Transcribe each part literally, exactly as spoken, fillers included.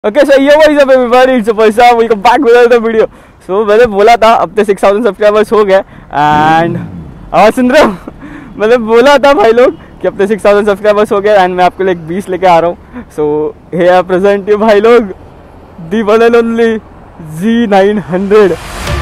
Okay so ये वही सब एवरीबॉडी इट्स पैसा welcome back with another video. So मैंने बोला था अब तक सिक्स थाउजेंड सब्सक्राइबर्स हो गए एंड आवाज सुन रहे हो मैंने बोला था भाई लोग कि अब तक सिक्स थाउजेंड सब्सक्राइबर्स हो गए एंड मैं आपके लिए एक बीस लेके आ रहा हूँ। सो हियर प्रेजेंट यू भाई लोग the one and only G nine hundred.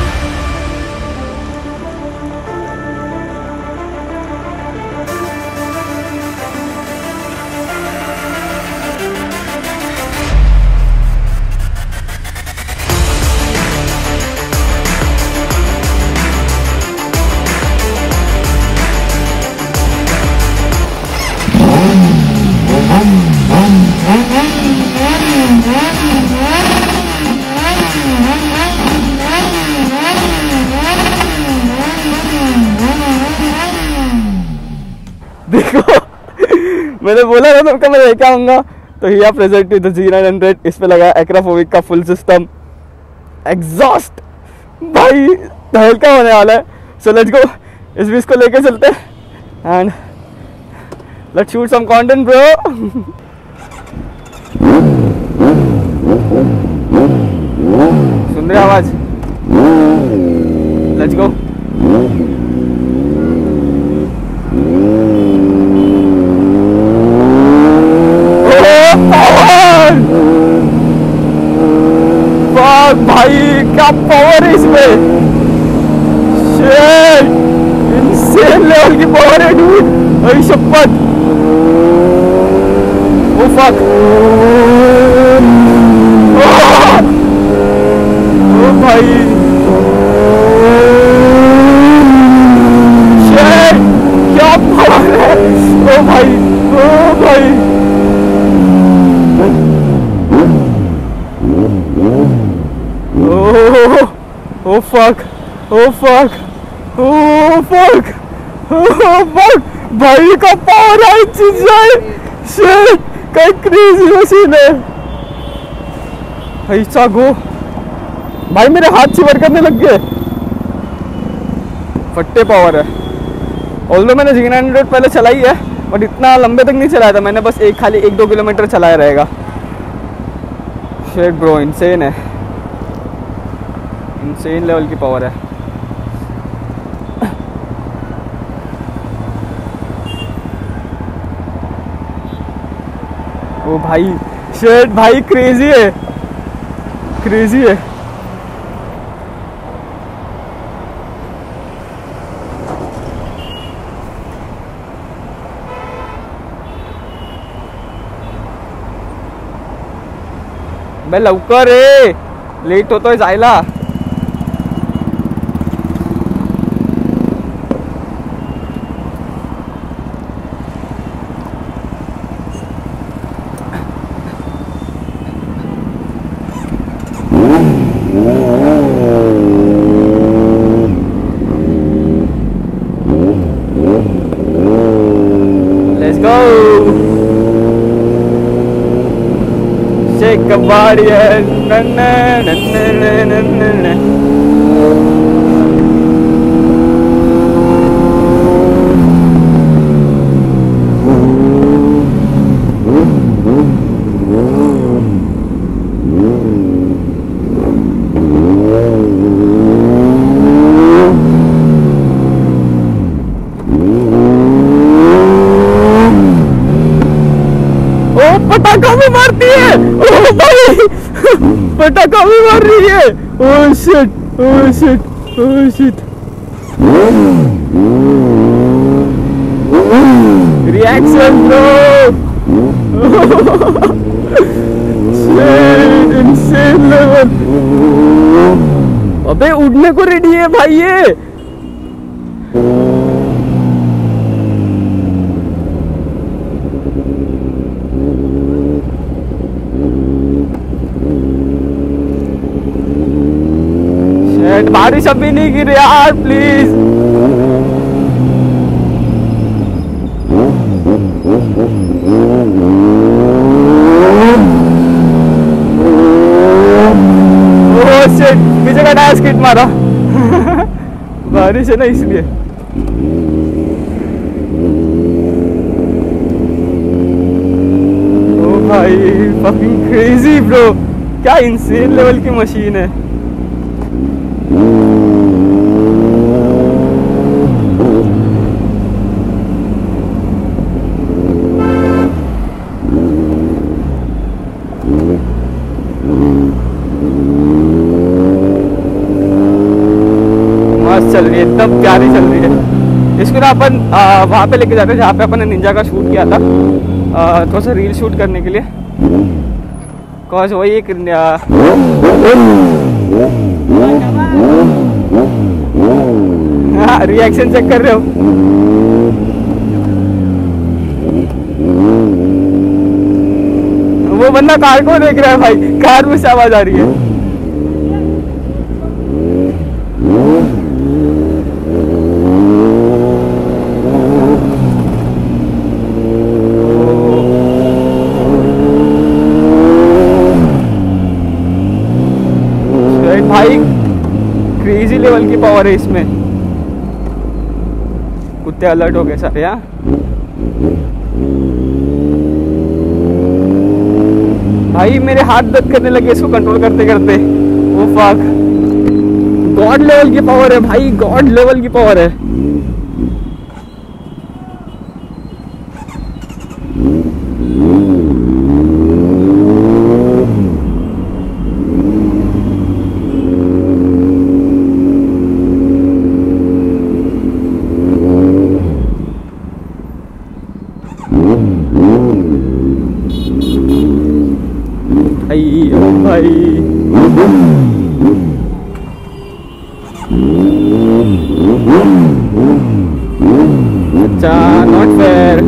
देखो मैंने बोला था तुमको मैं लेके आऊंगा। तो here present with G nine hundred, इस पे लगा एक्राफोबिक का फुल सिस्टम एग्जॉस्ट भाई हल्का होने वाला है। सो लेट्स गो, इस बीस को लेके चलते हैं and let's shoot some content bro. सुन रहे आवाज? Let's go. भाई क्या पावर है इसमें, शिट इनसेन लेवल की पावर है डूड भाई शपथ। ओ फक ओ भाई शिट क्या पावर है। ओ भाई ओ भाई oh fuck oh fuck oh fuck oh fuck भाई का पावर है चीज है शिट क्या क्रेजी मशीन है भाई। चागो भाई मेरे हाथ शिवर करने लग गए, फट्टे पावर है। ऑल्दो मैंने जी नाइन हंड्रेड पहले चलाई है बट इतना लंबे तक नहीं चलाया था मैंने, बस एक खाली एक दो किलोमीटर चलाया रहेगा। शिट ब्रो इनसेन है, इनसेन लेवल की पावर है। ओ भाई शिट भाई क्रेजी है क्रेजी है। बे लवकर रे लेट होतोय जायला। Let's go. Shake a body and na na na na na na na. पटाखा भी मारती है ओ भाई पटाखा भी मार रही है। Oh shit oh shit oh shit reaction bro shit insane level. अबे उड़ने को रेडी है भाई ये। बारिश अभी नहीं गिरी यार प्लीज। ओह शिट पीछे का टायर स्किड मारा बारिश है ना इसलिए। भाई fucking crazy bro। क्या इंसेन लेवल की मशीन है। मस्त चल रही है, एकदम प्यारी चल रही है। इसको ना अपन वहाँ पे लेके जाते हैं जहाँ पे अपन ने निंजा का शूट किया था, थोड़ा सा रील शूट करने के लिए। कॉज वही एक हाँ रिएक्शन चेक कर रहे हो। वो बंदा कार को देख रहा है भाई, कार में से आवाज आ रही है। भाई क्रेजी लेवल की पावर है इसमें। कुत्ते अलर्ट हो गए सारे। यहाँ भाई मेरे हाथ दर्द करने लगे इसको कंट्रोल करते करते। वो फक, गॉड लेवल की पावर है भाई, गॉड लेवल की पावर है। भाई ओ भाई अच्छा, नॉट फेयर।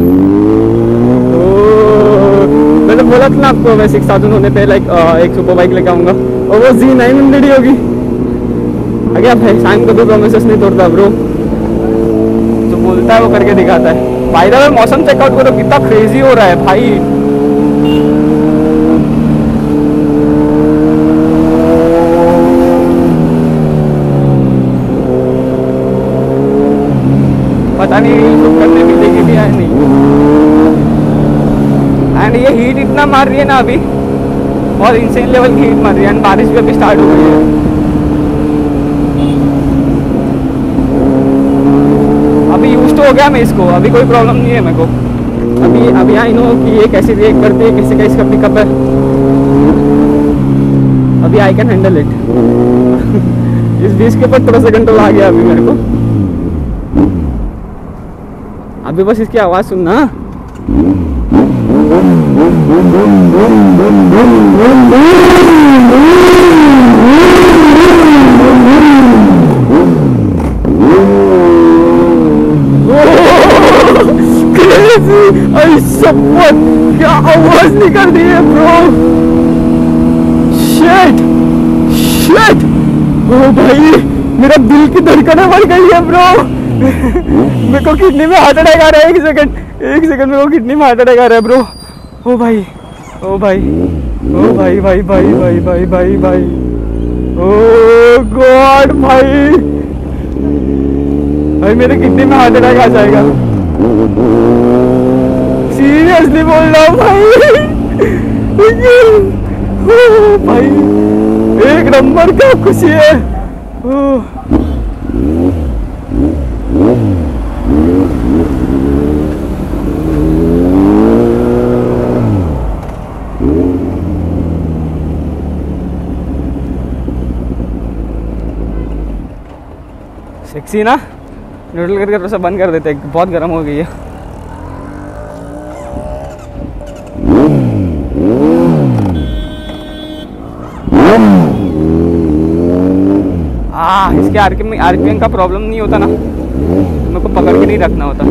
मैंने बोला था ना आपको, मैं सिक्स थाउजेंड होने पे लाइक एक सुपर बाइक लेके आऊंगा, और वो जी नाइन हंड्रेड ही होगी। आगे भाई शाम को तो प्रोमिसेस नहीं तोड़ता ब्रो, जो बोलता है वो करके दिखाता है। भाई दा मौसम चेकआउट करो, कितना क्रेजी हो रहा है भाई। पता नहीं रील शूट करने मिलेगी भी या नहीं। एंड ये हीट इतना मार रही है ना अभी, बहुत इंसेन लेवल की हीट मार रही है। एंड बारिश भी अभी स्टार्ट हो गई है। अभी यूज तो हो गया मैं इसको, अभी कोई प्रॉब्लम नहीं है मेरे को। अभी अभी आई नो कि ये कैसे रिएक्ट करती है, कैसे कैसे इसका पिकअप है। अभी आई कैन हैंडल इट। इस बीच के ऊपर थोड़ा सा कंट्रोल आ गया अभी मेरे को। अभी बस इसकी आवाज सुनना। क्या आवाज निकल रही है ब्रो, शिट शिट। ओ भाई मेरा दिल की धड़कनें बढ़ गई है ब्रो। मेरे को किडनी में हार्ट अटैक आ रहा है। एक सेकंड एक सेकंड मेरे को किडनी में हार्ट अटैक आ रहा है ब्रो। ओ भाई ओ भाई ओ भाई भाई भाई भाई भाई भाई भाई ओ गॉड भाई भाई मेरे किडनी में हार्ट अटैक आ जाएगा। सीरियसली बोल रहा हूँ भाई। ओ भाई एक नंबर क्या खुशी है। ओ सेक्सी ना, न्यूट्रल करके थोड़ा सा बंद कर देते हैं, बहुत गर्म हो गई है। आ, इसके आरपीएम में आरपीएम का प्रॉब्लम नहीं होता ना, मेरे को पकड़ के नहीं रखना होता।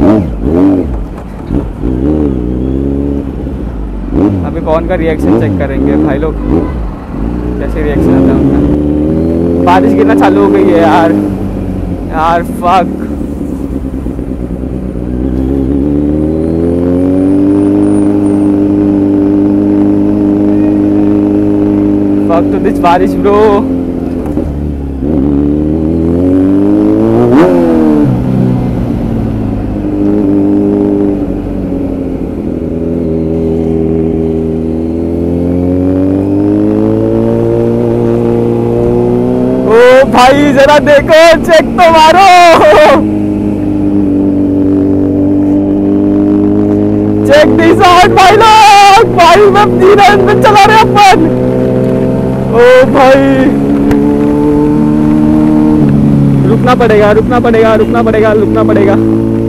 अभी कौन का रिएक्शन चेक करेंगे भाई लोग, कैसे रिएक्शन आता है उनका। बारिश गिरना चालू हो गई है यार यार फक। फक टू दिस बारिश ब्रो। भाई जरा देखो, चेक तो मारो। चेक दिस आउट भाई लोग, भाई में तीन रन पे चला रहे अपन। ओ भाई रुकना पड़ेगा रुकना पड़ेगा रुकना पड़ेगा रुकना पड़ेगा